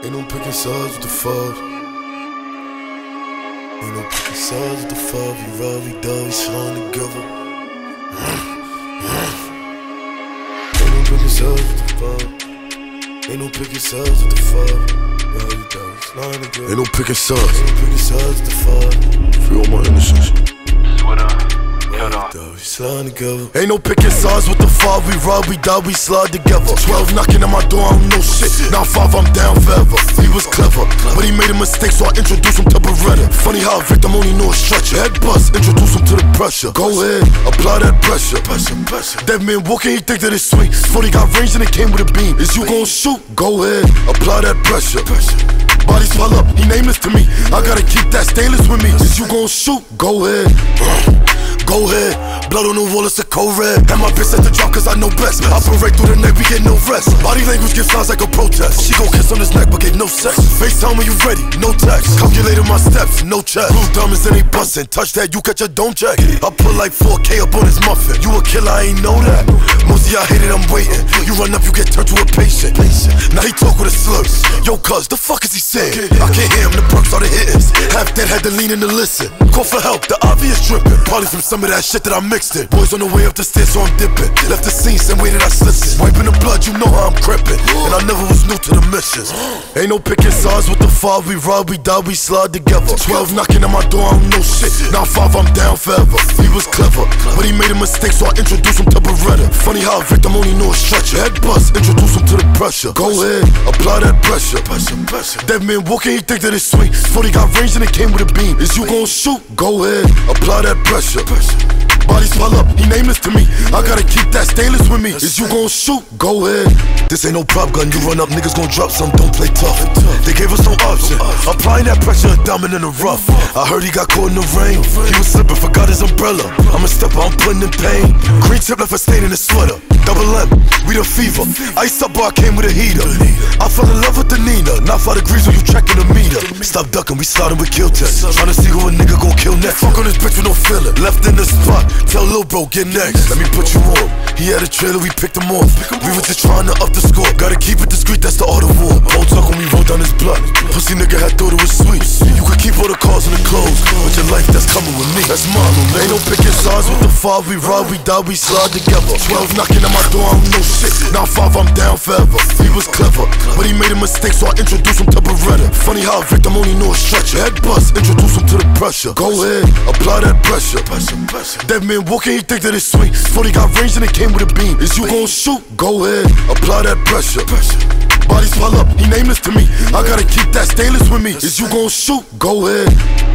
Ain't no picking sides with the five. Ain't no picking sides with the five. We ride, we die, we slide together. Ain't no picking sides with the five. Ain't no picking sides with the five. Ride, we die, we slide together. Ain't no picking sides. Ain't no picking sides with the five. Free all my innocence. Ain't no picking sides with the five. We ride, we die, we slide together. 12 knocking at my door, I don't know shit. Now 5, I'm down forever. He was clever, but he made a mistake, so I introduced him to Beretta. Funny how a victim only know a stretcher. Head bust, introduce him to the pressure. Go ahead, apply that pressure. Dead man walking, he think that it's sweet. 40 got range and it came with a beam. Is you gon' shoot? Go ahead, apply that pressure. Body swell up, he nameless to me. I gotta keep that stainless with me. Is you gon' shoot? Go ahead. Go ahead, blood on the wall, it's a cold red. And my bitch at the drop cause I know best. Operate through the night, we get no rest. Body language gives sounds like a protest. She gon' kiss on his neck but get no sex. FaceTime when you ready, no text. Calculated my steps, no check. Blue diamonds and they bustin'. Touch that, you catch a don't check. I put like 4K up on his muffin. You a killer, I ain't know that. Most of y'all hate it, I'm waiting. You run up, you get turned to a patient. Now he talk with a slur. Yo cuz, the fuck is he saying? I can't hear him, the perks started hitting. Half dead, had to lean in to listen. Call for help, the obvious dripping. Probably from some of that shit that I mixed in. Boys on the way up the stairs, so I'm dipping. Left the scene, same way that I slipped it. Wiping the blood, you know how I'm crippin'. And I never was new to the missions. Ain't no picking sides with the five. We ride, we die, we slide together. 12 knocking at my door, I don't know shit. Now 5, I'm down forever. He was clever, but he made a mistake, so I introduced him to Beretta. Funny how a victim only know a stretcher. Head bust, introduce him to the pressure. Go ahead, apply that pressure. Dead man walking, he think that it's sweet. 40 got range and it came with a beam. Is you gon' shoot? Go ahead, apply that pressure. Body swell up, he nameless to me. I gotta keep that stainless with me. Is you gon' shoot? Go ahead. This ain't no prop gun, you run up, niggas gon' drop some, don't play tough. They gave us no option, applying that pressure, a diamond in the rough. I heard he got caught in the rain. He was slipping, forgot his umbrella. I'm a stepper, I'm putting in pain. Green tip left a stain in his sweater. Double M, we the fever. Iced up bar came with a heater. I fell in love with the Nina. Not 5 degrees when you checking the meter. Stop ducking, we sliding with kill test. Tryna see who a nigga gon' kill next. Fuck on this bitch with no feeling. Left in the spot, tell lil' bro get next. Let me put you on. He had a trailer, we picked him off. We were just trying to up the score. Gotta keep it discreet, that's the art of war. Won't talk when we roll down his blood. Pussy nigga had thought it was sweet. You could keep all the cars and the clothes, but your life that's coming with me. That's mine, ain't no picking sides with the 5. We ride, we die, we slide together. 12 knocking at my door, I don't know shit. Now 5, I'm down forever. He was clever, but he made a mistake, so I introduced him to Beretta. Funny how a victim only know a stretcher. Head bust, introduce him to the pressure. Go ahead, apply that pressure. Dead man walking, he think that it's sweet. 40 got range and it came with a beam. Is you gon' shoot? Go ahead, apply that pressure. Body swell up, he nameless to me. I gotta keep that stainless with me. Is you gon' shoot? Go ahead.